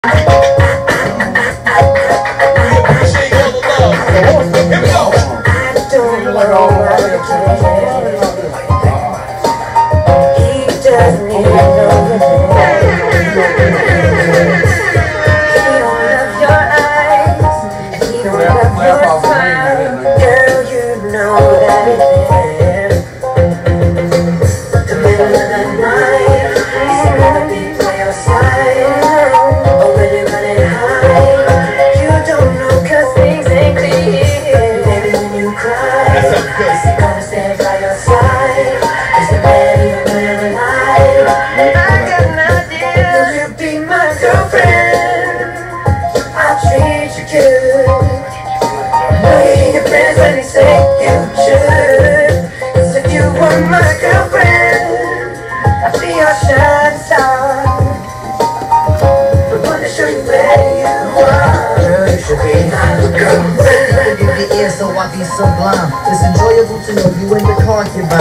So I be sublime. It's enjoyable to know you and your concubine.